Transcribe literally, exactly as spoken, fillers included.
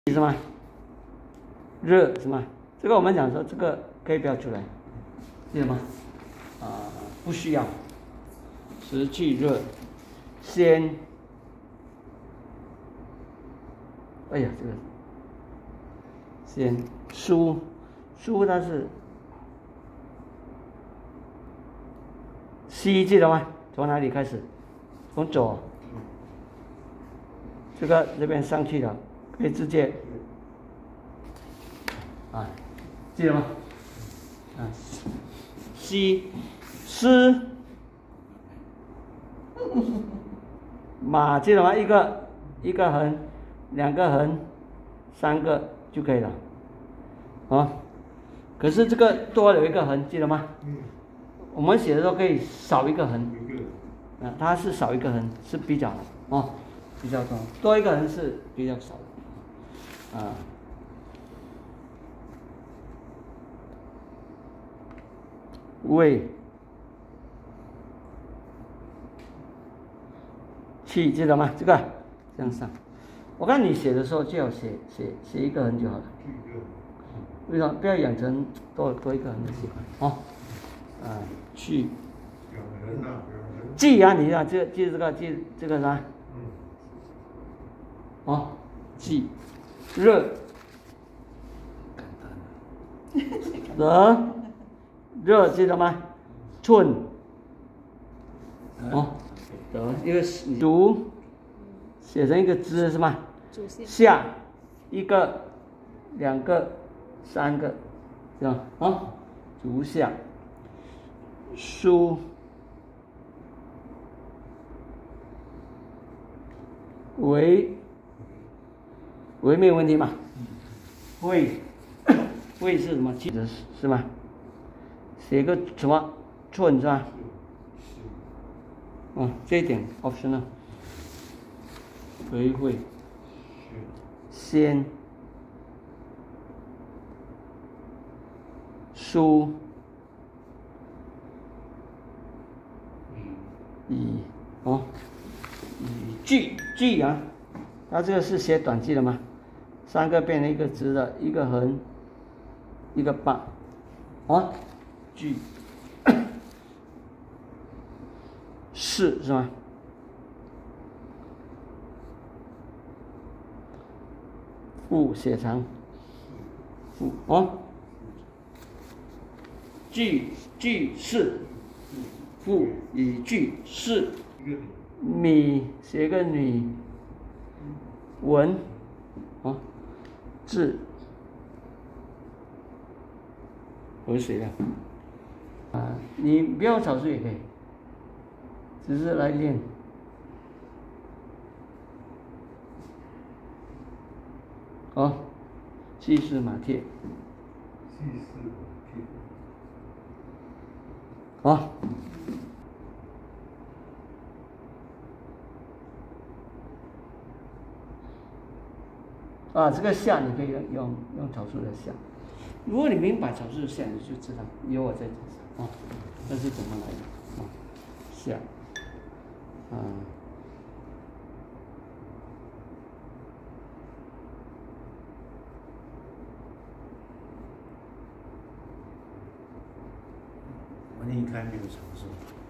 是吗？热是吗？这个我们讲说这个可以标出来，记得吗？啊、呃，不需要。湿气热，先，哎呀，这个先疏，疏它是西，记得吗？从哪里开始？从左，这个这边上去了，可以直接啊，记得吗？啊，西湿马，记得吗？一个一个横，两个横，三个就可以了。啊，可是这个多有一个横，记得吗？我们写的时候可以少一个横。啊，它是少一个横是比较哦，比较多，多一个横是比较少的。啊。胃气，记得吗？这个这样上，我看你写的时候最好写写写一个横就好了。为什么不要养成多多一个横的习惯？哦，啊，去。记啊，你啊，记记这个记这个啥？哦，记热。热热记得吗？寸。哦，得一个足，写成一个之是吗？下一个，两个，三个，是吧？啊，足下。疏，为为没有问题嘛？胃胃是什么？记得是吗？写个什么寸是吧？哦，这一点 optional。为会先疏以哦以句句啊，它这个是写短句的吗？三个变成一个直的，一个横，一个棒，啊，句是是吗？腹写长，腹哦，句句是，腹以句是，米写个女，文，哦，字，和谁的？啊，你不要草书也可以，只是来练。哦，气势马帖。气势马帖。好。啊，这个下你可以用用用草书的下。如果你明白草书的下，你就知道有我在讲什么啊，这是怎么来的啊？下，啊。 我应该没有尝试。